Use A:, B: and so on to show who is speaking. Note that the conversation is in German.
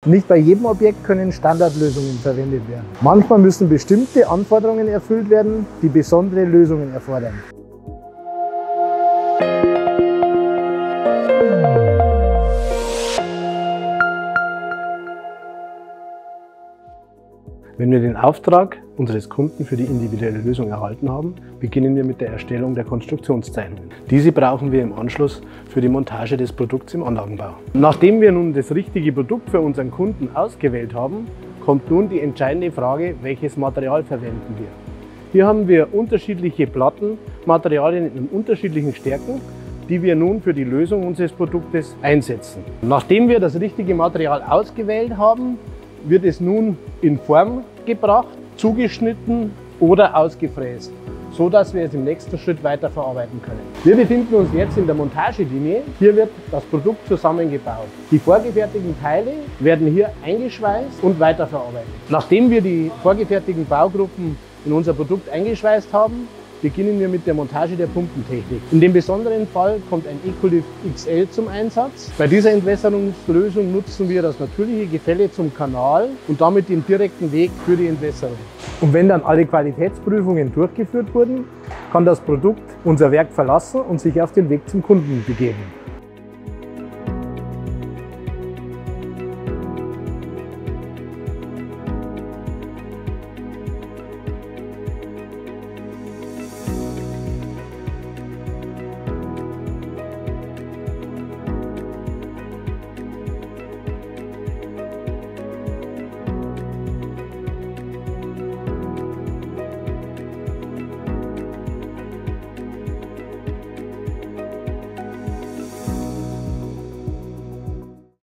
A: Nicht bei jedem Objekt können Standardlösungen verwendet werden. Manchmal müssen bestimmte Anforderungen erfüllt werden, die besondere Lösungen erfordern. Wenn wir den Auftrag unseres Kunden für die individuelle Lösung erhalten haben, beginnen wir mit der Erstellung der Konstruktionszeichnungen. Diese brauchen wir im Anschluss für die Montage des Produkts im Anlagenbau. Nachdem wir nun das richtige Produkt für unseren Kunden ausgewählt haben, kommt nun die entscheidende Frage, welches Material verwenden wir. Hier haben wir unterschiedliche Plattenmaterialien in unterschiedlichen Stärken, die wir nun für die Lösung unseres Produktes einsetzen. Nachdem wir das richtige Material ausgewählt haben, wird es nun in Form gebracht, zugeschnitten oder ausgefräst, so dass wir es im nächsten Schritt weiterverarbeiten können. Wir befinden uns jetzt in der Montagelinie. Hier wird das Produkt zusammengebaut. Die vorgefertigten Teile werden hier eingeschweißt und weiterverarbeitet. Nachdem wir die vorgefertigten Baugruppen in unser Produkt eingeschweißt haben, beginnen wir mit der Montage der Pumpentechnik. In dem besonderen Fall kommt ein Ecolift XL zum Einsatz. Bei dieser Entwässerungslösung nutzen wir das natürliche Gefälle zum Kanal und damit den direkten Weg für die Entwässerung. Und wenn dann alle Qualitätsprüfungen durchgeführt wurden, kann das Produkt unser Werk verlassen und sich auf den Weg zum Kunden begeben.